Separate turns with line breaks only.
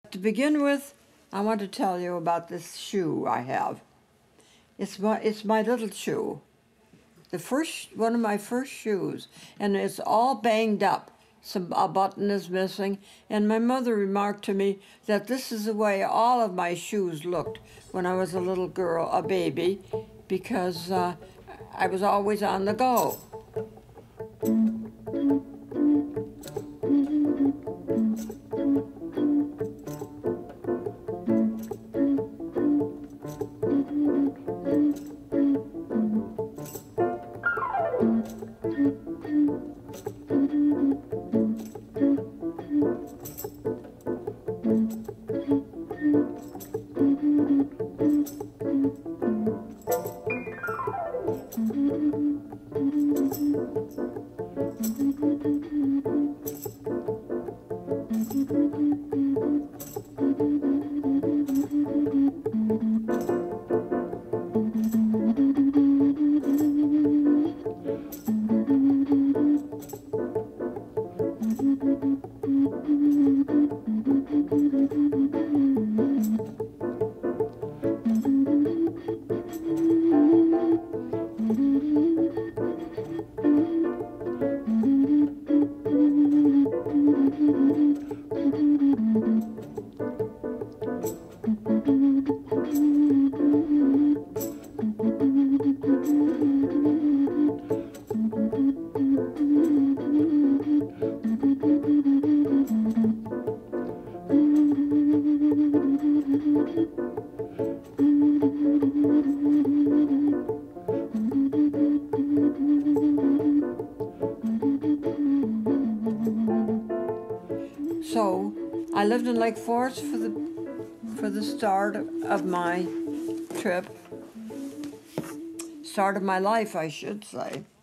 To begin with, I want to tell you about this shoe I have. It's my little shoe. One of my first shoes, and it's all banged up. A button is missing, and my mother remarked to me that this is the way all of my shoes looked when I was a little girl, a baby, because I was always on the go. So I lived in Lake Forest for the start of my trip, start of my life, I should say.